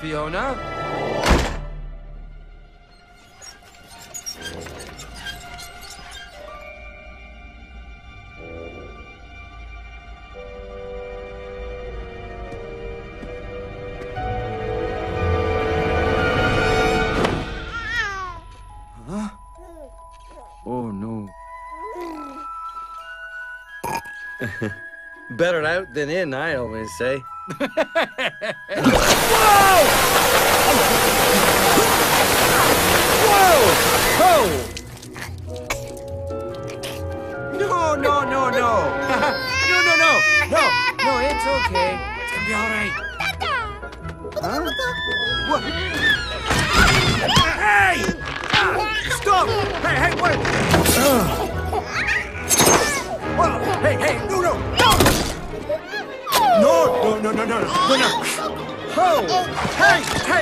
Fiona. Huh? Oh, no. Better out than in, I always say. Whoa! Whoa! Oh! No, no, no, no. No, no, no. No, no, it's okay. It's gonna be all right. Huh? What? Hey! Stop! Hey, hey, wait! Whoa! Hey, hey, no, no, no! No, no, no, no, no, no, no! Oh! Hey, hey!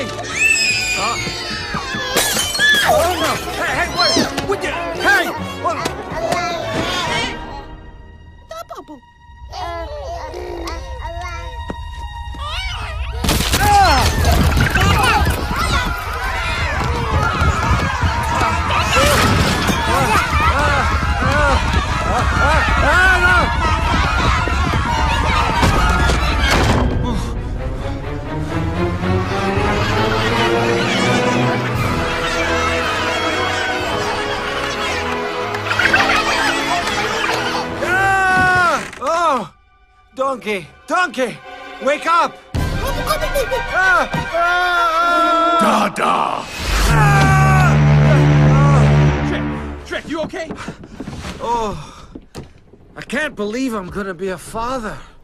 Oh no! Hey, hey, wait! Would you? Hey! What? Donkey! Donkey! Wake up! Dada! Shrek, you okay? Oh, I can't believe I'm gonna be a father.